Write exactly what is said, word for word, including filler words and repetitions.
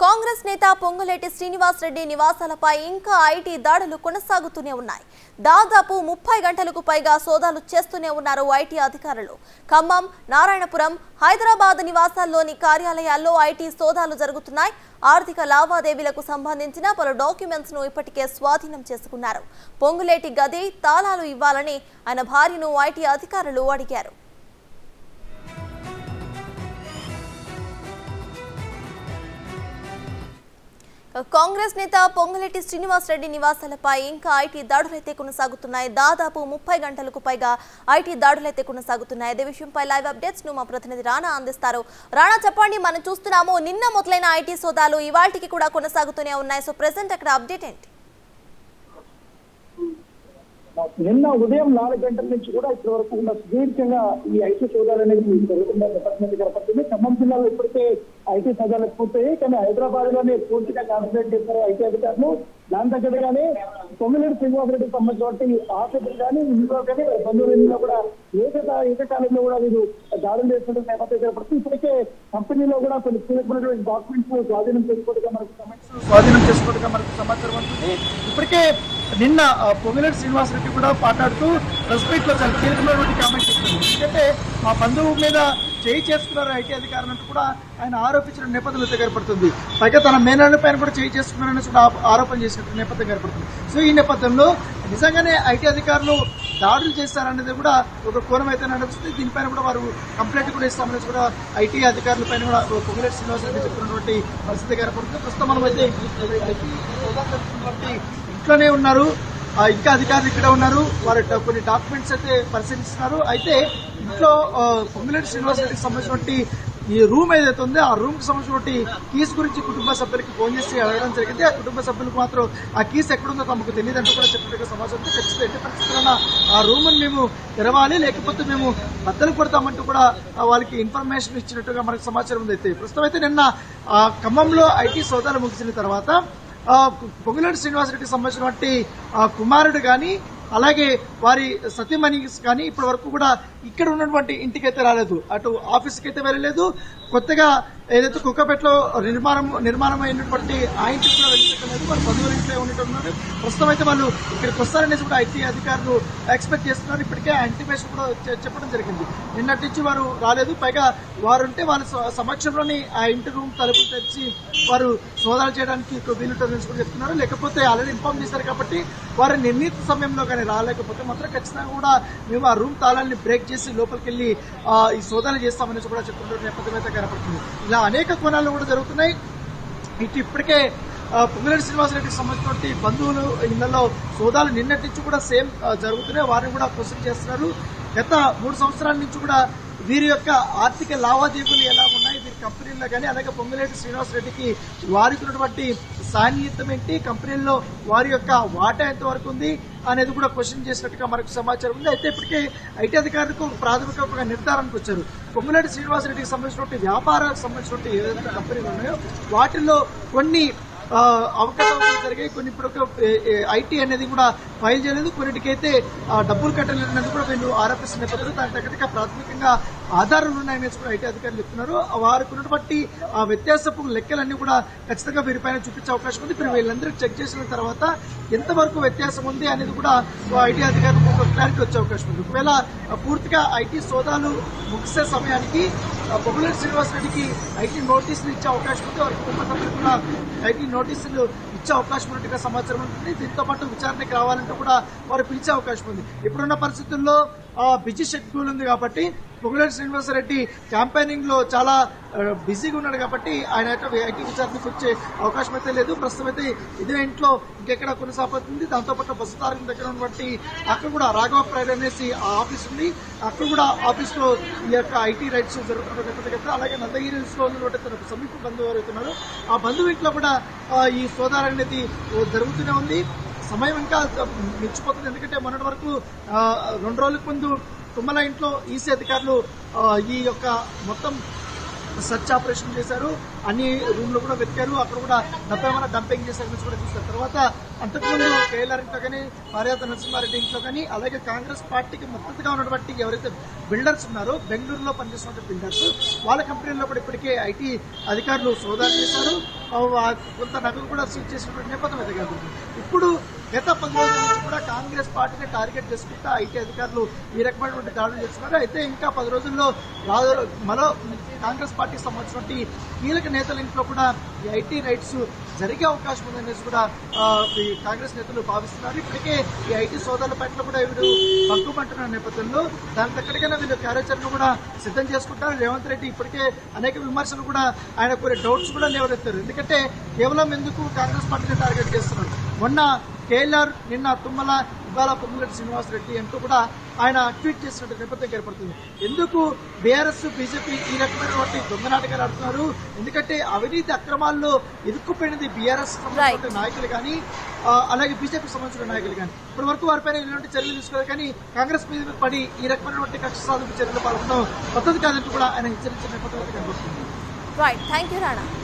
కాంగ్రెస్ నేత పొంగులేటి శ్రీనివాసరెడ్డి నివాసాలపై ఇంకా ఐటీ దాడులు కొనసాగుతూనే ఉన్నాయి. దాదాపు ముప్పై గంటలకు పైగా సోదాలు చేస్తూనే ఉన్నారు ఐటీ అధికారులు. ఖమ్మం, నారాయణపురం, హైదరాబాద్ నివాసాల్లోని కార్యాలయాల్లో ఐటీ సోదాలు జరుగుతున్నాయి. ఆర్థిక లావాదేవీలకు సంబంధించిన పలు డాక్యుమెంట్స్ ను ఇప్పటికే స్వాధీనం చేసుకున్నారు. పొంగులేటి గది తాళాలు ఇవ్వాలని ఆయన భార్యను ఐటీ అధికారులు అడిగారు. కాంగ్రెస్ నేత పొంగులేటి శ్రీనివాసరెడ్డి నివాసాలపై ఇంకా ఐటీ దాడులైతే కొనసాగుతున్నాయి. దాదాపు ముప్పై గంటలకు పైగా ఐటీ దాడులైతే కొనసాగుతున్నాయి. అదే విషయంపై లైవ్ అప్డేట్స్ ను మా ప్రతినిధి రాణా అందిస్తారు. రాణా, చెప్పండి, మనం చూస్తున్నాము నిన్న మొదలైన ఐటీ సోదాలు ఇవాళకి కూడా కొనసాగుతూనే ఉన్నాయి. సో ప్రెసెంట్ అక్కడ అప్డేట్ ఏంటి? నిన్న ఉదయం నాలుగు గంటల నుంచి కూడా ఇప్పటి వరకు ఉన్న సుదీర్ఘంగా ఈ ఐటీ సోదాలు అనేది జరుగుతున్న డిపార్ట్మెంట్ కనపడుతుంది. ఖమ్మం జిల్లాలో ఇప్పటికే ఐటీ సోదాలు పూర్తయ్యాయి. కానీ హైదరాబాద్ లోనే పూర్తిగా కాన్సన్ట్రేట్ చేశారు ఐటీ అధికారులు. దాని దగ్గరగానే పొంగులేటి శ్రీనివాసరెడ్డికి సంబంధించిన ఆఫీసులు కానీ ఇంట్లో కానీ బంధువుల కూడా ఏకత ఏకకాలంలో కూడా వీరు దాడులు చేస్తున్న నేపథ్యం కనపడుతుంది. ఇప్పటికే కంపెనీలో కూడా కొన్ని కీలకమైనటువంటి డాక్యుమెంట్స్ స్వాధీనం చేసుకోవడంగా మనకు స్వాధీనం చేసుకోవడంగా మనకు సమాచారం ఉంటుంది. ఇప్పటికే నిన్న పొంగులేటి శ్రీనివాసరెడ్డి కూడా మాట్లాడుతూ ప్రెస్ మీట్ లో చాలా కీలకమైనటువంటి కామెంట్ చేస్తున్నారు. ఎందుకంటే మా బంధువు మీద చేయి చేసుకున్నారు ఐటీ అధికారులంటూ కూడా ఆయన ఆరోపించిన నేపథ్యంలో కనపడుతుంది. పైగా తన మేనల్ని పైన కూడా చేయి చేసుకున్నారని కూడా ఆరోపణ చేసినట్టు నేపథ్యం కనపడుతుంది. సో ఈ నేపథ్యంలో నిజంగానే ఐటీ అధికారులు దాడులు చేస్తారనేది కూడా ఒక కోణం అయితే నడుస్తుంది. దీనిపైన కూడా వారు కంప్లైంట్ కూడా ఇస్తామనేసి కూడా ఐటీ అధికారుల పైన కూడా పొంగులేటి శ్రీనివాసరెడ్డి చెప్తున్నటువంటి పరిస్థితి కనపడుతుంది. ప్రస్తుతం మనం అయితే ఇంట్లోనే ఉన్నారు, ఇంకా అధికారులు ఇక్కడ ఉన్నారు. వారు కొన్ని డాక్యుమెంట్స్ అయితే పరిశీలిస్తున్నారు. అయితే ఇంట్లో పొంగులేటి శ్రీనివాసరెడ్డికి సంబంధించినటువంటి ఈ రూమ్ ఏదైతే ఉందో ఆ రూమ్ కి సంబంధించినటువంటి కీస్ గురించి కుటుంబ సభ్యులకి ఫోన్ చేసి అడగడం జరిగింది. ఆ కుటుంబ సభ్యులకు మాత్రం ఆ కీస్ ఎక్కడుందో తమకు తెలియదంటూ కూడా చెప్పినట్టు సమాచారం. ఖచ్చితంగా ఎట్టి పరిస్థితుల్లో ఆ రూమ్ ని మేము తెరవాలి, లేకపోతే మేము బద్దలు కొడతామంటూ కూడా వాళ్ళకి ఇన్ఫర్మేషన్ ఇచ్చినట్టుగా మనకు సమాచారం ఉంది. అయితే ప్రస్తుతం అయితే నిన్న ఖమ్మంలో ఐటీ సోదాలు ముగిసిన తర్వాత పొంగులేటి శ్రీనివాసరెడ్డికి సంబంధించినటువంటి కుమారుడు గాని అలాగే వారి సతీమణి కానీ ఇప్పటి వరకు కూడా ఇక్కడ ఉన్నటువంటి ఇంటికైతే రాలేదు, అటు ఆఫీస్కి అయితే వెళ్ళలేదు. కొత్తగా ఏదైతే కుక్కపేటలో నిర్మాణం నిర్మాణం అయినటువంటి ఆ ఇంటికి కూడా వెళ్ళలేదు, వాళ్ళ బంధువుల ఇంట్లో ఉంటున్నారు. ప్రస్తుతం అయితే వాళ్ళు ఇక్కడికి వస్తారనేసి కూడా ఐటీ అధికారులు ఎక్స్పెక్ట్ చేస్తున్నారు. ఇప్పటికే ఆ ఇంటిమేషన్ కూడా చెప్పడం జరిగింది. నిన్నటి నుంచి వారు రాలేదు. పైగా వారుంటే వాళ్ళ సమక్షంలోని ఆ ఇంటి రూమ్ తలుపులు తెరిచి వారు సోదాలు చేయడానికి వీలుంటుందని కూడా చెప్తున్నారు. లేకపోతే ఆల్రెడీ ఇన్ఫార్మ్ చేశారు కాబట్టి వారు నిర్ణీత సమయంలో కానీ రాలేకపోతే మాత్రం ఖచ్చితంగా కూడా మేము ఆ రూమ్ తాళాన్ని బ్రేక్ చేసి లోపలికి వెళ్లి ఈ సోదాలు చేస్తామనేసి కూడా చెప్తున్న నేపథ్యం అయితే కనపడుతుంది. ఇలా అనేక కోణాలు కూడా జరుగుతున్నాయి. ఇటు ఇప్పటికే పొంగులేటి శ్రీనివాసరెడ్డికి సంబంధించినటువంటి బంధువులు ఇళ్లలో సోదాలు నిన్నటి నుంచి కూడా సేమ్ జరుగుతున్నాయి. వారిని కూడా క్వశ్చన్ చేస్తున్నారు. గత మూడు సంవత్సరాల నుంచి కూడా వీరి యొక్క ఆర్థిక లావాదేవీలు ఎలా ఉన్నాయి, వీరి కంపెనీల్లో కానీ అలాగే పొంగులేటి శ్రీనివాసరెడ్డికి వారికి ఉన్నటువంటి సాన్నిహిత్యం ఏంటి, కంపెనీల్లో వారి యొక్క వాటా ఎంత వరకు ఉంది అనేది కూడా క్వశ్చన్ చేసినట్టుగా మనకు సమాచారం ఉంది. అయితే ఇప్పటికే ఐటీ అధికారులకు ప్రాథమిక ఒక నిర్ధారణకు వచ్చారు. పొంగులేటి శ్రీనివాసరెడ్డికి సంబంధించినటువంటి వ్యాపారాలకు సంబంధించినటువంటి ఏదైతే కంపెనీలు ఉన్నాయో వాటిల్లో కొన్ని అవకాశాలు జరిగాయి, కొన్ని ఇప్పుడు ఐటీ అనేది కూడా ఫైల్ చేయలేదు, కొన్నిటికైతే డబ్బులు కట్టలేదన్నది కూడా వీళ్ళు ఆరోపిస్తున్న నేపథ్యంలో దాని తగ్గట్టుగా ప్రాథమికంగా ఆధారాలు ఉన్నాయనేసి కూడా ఐటీ అధికారులు చెప్తున్నారు. వారికి ఉన్నటువంటి ఆ వ్యత్యాసపు లెక్కలన్నీ కూడా ఖచ్చితంగా వీరిపైన చూపించే అవకాశం ఉంది. ఇప్పుడు వీళ్ళందరూ చెక్ చేసిన తర్వాత ఎంతవరకు వ్యత్యాసం ఉంది అనేది కూడా ఐటీ అధికారులకు ఒక క్లారిటీ వచ్చే అవకాశం ఉంది. ఒకవేళ పూర్తిగా ఐటీ సోదాలు ముగిసే సమయానికి పొంగులేటి శ్రీనివాసరెడ్డికి ఐటీ నోటీసులు ఇచ్చే అవకాశం ఉంది. వారి కుటుంబ సభ్యులకు కూడా ఐటీ నోటీసులు ఇచ్చే అవకాశం ఉన్నట్టుగా సమాచారం ఉంటుంది. దీంతో పాటు విచారణకు రావాలంటే కూడా వారు పిలిచే అవకాశం ఉంది. ఇప్పుడున్న పరిస్థితుల్లో బిజీ షెడ్యూల్ ఉంది కాబట్టి పొంగులేటి శ్రీనివాసరెడ్డి క్యాంపెయినింగ్ లో చాలా బిజీగా ఉన్నాడు కాబట్టి ఆయన ఐటీ విచారణకు వచ్చే అవకాశం అయితే లేదు. ప్రస్తుతం అయితే ఇదే ఇంట్లో ఇంకెక్కడ కొనసాగుతుంది. దాంతోపాటు బస్సు తారకం దగ్గర ఉన్నటువంటి అక్కడ కూడా రాఘవ ప్రైడ్ అనేసి ఆ ఆఫీస్ ఉంది. అక్కడ కూడా ఆఫీస్ లో ఈ యొక్క ఐటీ రైట్స్ జరుగుతున్న అలాగే నందగిరిస్ లో ఉన్నటువంటి సమీప బంధువు ఎవరైతున్నారు ఆ బంధువు ఇంట్లో కూడా ఈ సోదాలు అనేది జరుగుతూనే ఉంది. సమయం ఇంకా మించిపోతుంది. ఎందుకంటే మొన్నటి వరకు రెండు రోజుల ముందు తుమ్మల ఇంట్లో ఈసీ అధికారులు ఈ యొక్క మొత్తం సర్చ్ ఆపరేషన్ చేశారు. అన్ని రూమ్ లో కూడా వెతికారు. అక్కడ కూడా డబ్బేమైనా డంపింగ్ చేసే గురించి కూడా చూస్తారు. తర్వాత అంతకుముందు కేఎల్ఆర్ ఇంట్లో కానీ పార్యాత నరసింహారెడ్డి ఇంట్లో కానీ అలాగే కాంగ్రెస్ పార్టీకి మద్దతుగా ఉన్నటువంటి ఎవరైతే బిల్డర్స్ ఉన్నారో బెంగళూరులో పనిచేస్తున్న బిల్డర్స్ వాళ్ళ కంపెనీల్లో కూడా ఇప్పటికే ఐటీ అధికారులు సోదాలు చేశారు. కొంత నగదు కూడా సీజ్ చేసినటువంటి నేపథ్యం అయితే కాదు. ఇప్పుడు గత పది రోజుల నుంచి కూడా కాంగ్రెస్ పార్టీని టార్గెట్ చేసుకుంటా ఐటీ అధికారులు ఈ రకమైనటువంటి దాడులు చేస్తున్నారు. అయితే ఇంకా పది రోజుల్లో మరో కాంగ్రెస్ పార్టీకి సంబంధించినటువంటి కీలక నేతల ఇంట్లో కూడా ఈ ఐటీ రైట్స్ జరిగే అవకాశం ఉందనేసి కూడా ఈ కాంగ్రెస్ నేతలు భావిస్తున్నారు. ఇప్పటికే ఈ ఐటీ సోదాల పట్ల కూడా వీడు పగ్గుమంటున్న నేపథ్యంలో దానికి ఎక్కడికైనా వీళ్ళు కార్యాచరణ కూడా సిద్ధం చేసుకుంటారు. రేవంత్ రెడ్డి ఇప్పటికే అనేక విమర్శలు కూడా ఆయన కొన్ని డౌట్స్ కూడా లేవనెత్తారు. ఎందుకంటే కేవలం ఎందుకు కాంగ్రెస్ పార్టీని టార్గెట్ చేస్తున్నారు. మొన్న కేఎల్ఆర్, నిన్న తుమ్మల, ఇవాళ పొంగులేటి శ్రీనివాసరెడ్డి అంటూ కూడా ఆయన ట్వీట్ చేసినట్టు నేపథ్యం ఏర్పడుతుంది. ఎందుకు బీఆర్ఎస్ బీజేపీ ఈ రకమైనటువంటి దొంగ నాటకాలు ఆడుతున్నారు? ఎందుకంటే అవినీతి అక్రమాల్లో ఇరుక్కుపోయినది బీఆర్ఎస్ సంబంధించిన నాయకులు కానీ అలాగే బీజేపీ సంబంధించిన నాయకులు కానీ ఇప్పటి వరకు వారిపైన ఇలాంటి చర్యలు తీసుకోవాలి. కానీ కాంగ్రెస్ మీద పడి ఈ రకమైనటువంటి కక్ష సాధింపు చర్యలు పాల్గొనడం పద్ధతి కాదంటూ కూడా ఆయన హెచ్చరించిన నేపథ్యం కనబడుతుంది. Right, thank you Rana.